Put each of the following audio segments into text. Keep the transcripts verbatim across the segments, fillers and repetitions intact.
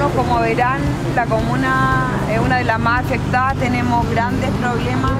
Bueno, como verán, la comuna es una de las más afectadas, tenemos grandes problemas.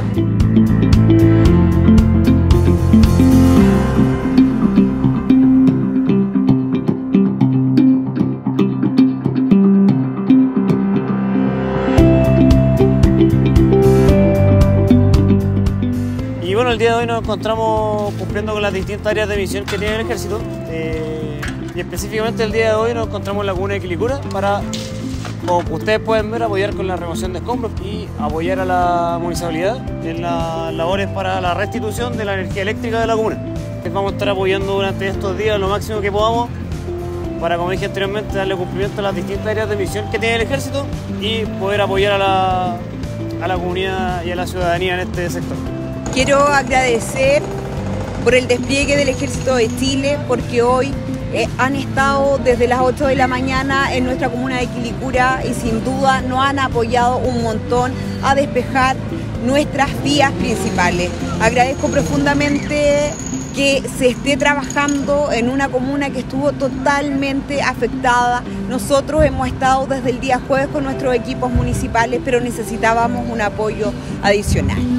Y bueno, el día de hoy nos encontramos cumpliendo con las distintas áreas de misión que tiene el Ejército. Eh, y específicamente el día de hoy nos encontramos en la comuna de Quilicura para, como ustedes pueden ver, apoyar con la remoción de escombros y apoyar a la municipalidad en las labores para la restitución de la energía eléctrica de la comuna. Vamos a estar apoyando durante estos días lo máximo que podamos para, como dije anteriormente, darle cumplimiento a las distintas áreas de misión que tiene el Ejército y poder apoyar a la, a la comunidad y a la ciudadanía en este sector. Quiero agradecer por el despliegue del Ejército de Chile, porque hoy eh, han estado desde las ocho de la mañana en nuestra comuna de Quilicura y sin duda nos han apoyado un montón a despejar nuestras vías principales. Agradezco profundamente que se esté trabajando en una comuna que estuvo totalmente afectada. Nosotros hemos estado desde el día jueves con nuestros equipos municipales, pero necesitábamos un apoyo adicional.